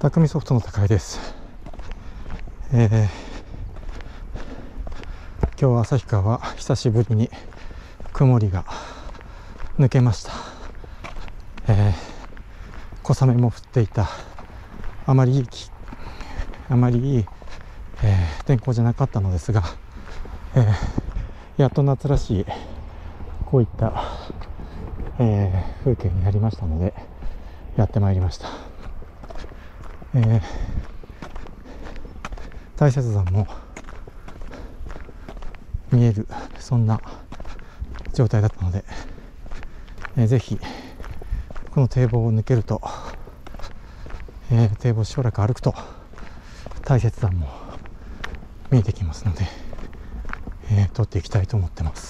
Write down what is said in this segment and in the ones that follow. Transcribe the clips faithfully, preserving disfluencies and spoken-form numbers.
匠ソフトの高井です。えー、今日旭川は久しぶりに曇りが抜けました。えー、小雨も降っていたあまりいいあまりいい、えー、天候じゃなかったのですが、えー、やっと夏らしいこういった、えー、風景になりましたのでやってまいりました。えー、大雪山も見えるそんな状態だったので、えー、ぜひこの堤防を抜けると、えー、堤防をしばらく歩くと大雪山も見えてきますので、えー、撮っていきたいと思ってます。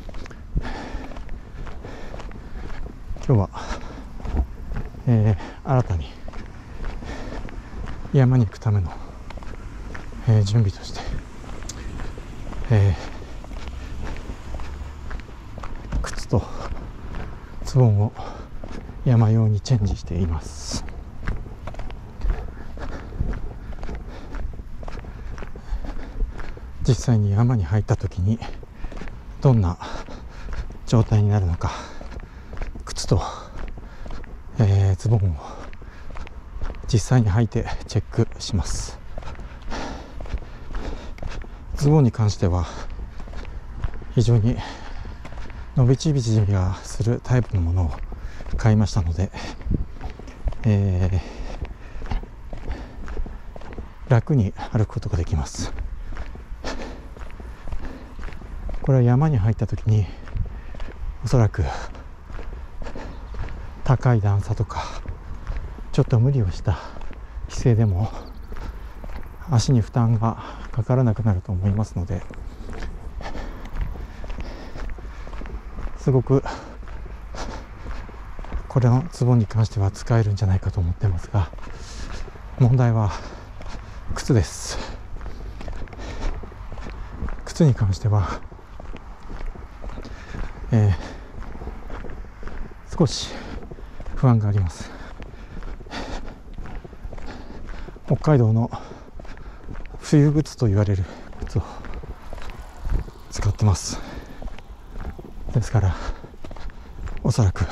今日は、えー、新たに山に行くための、えー、準備として、えー、靴とズボンを山用にチェンジしています。実際に山に入った時にどんな状態になるのか、靴と、えー、ズボンを実際に履いてチェックします。ズボンに関しては非常に伸び縮みがするタイプのものを買いましたので、えー、楽に歩くことができます。これは山に入った時におそらく高い段差とかちょっと無理をした姿勢でも足に負担がかからなくなると思いますので、すごくこれのズボンに関しては使えるんじゃないかと思ってますが、問題は靴です。靴に関しては、えー、少し不安があります。北海道の冬靴と言われる靴を使ってます。ですからおそらく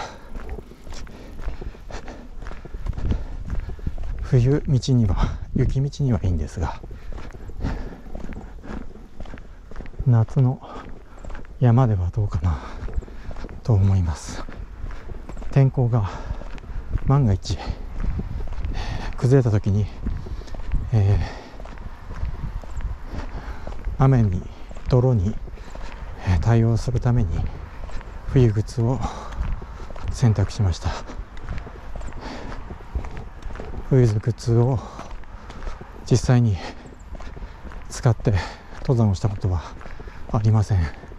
冬道には雪道にはいいんですが、夏の山ではどうかなと思います。天候が万が一崩れた時に、えー、雨に泥に対応するために冬靴を選択しました。冬靴を実際に使って登山をしたことはありません。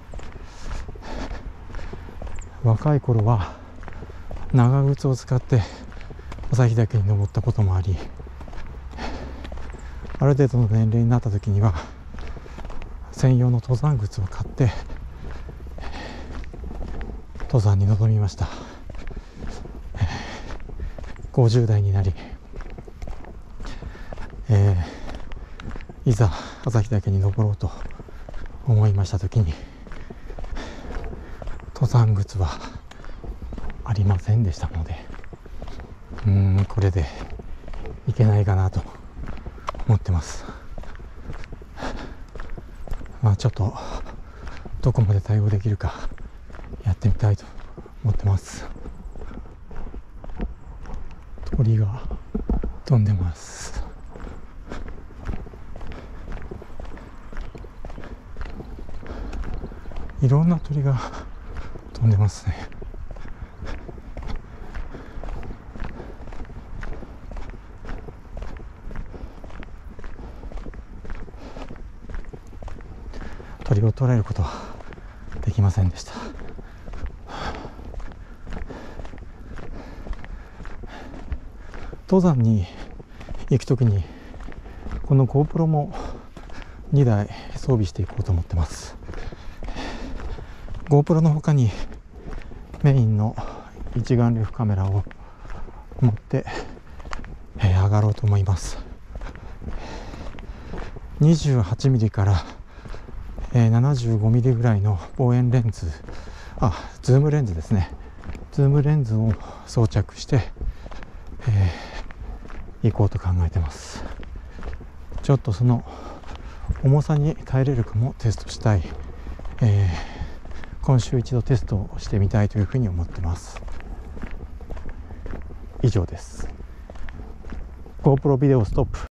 若い頃は長靴を使って旭岳に登ったこともあり、ある程度の年齢になった時には専用の登山靴を買って登山に臨みました。ごじゅう代になり、えー、いざ旭岳に登ろうと思いました時に登山靴はありませんでしたので、うーんこれでいけないかなと思ってます。まあちょっとどこまで対応できるかやってみたいと思ってます。鳥が飛んでます。いろんな鳥が飛んでますね。鳥を捉えることはできませんでした。登山に行くときにこの GoPro もにだい装備していこうと思ってます。 GoPro の他にメインの一眼レフカメラを持ってえー、上がろうと思います。にじゅうはちミリから、えー、ななじゅうごミリぐらいの望遠レンズ、あ、ズームレンズですね。ズームレンズを装着して、えー、行こうと考えてます。ちょっとその重さに耐えれるかもテストしたい、えー、今週一度テストをしてみたいというふうに思ってます。以上です。 GoPro ビデオストップ。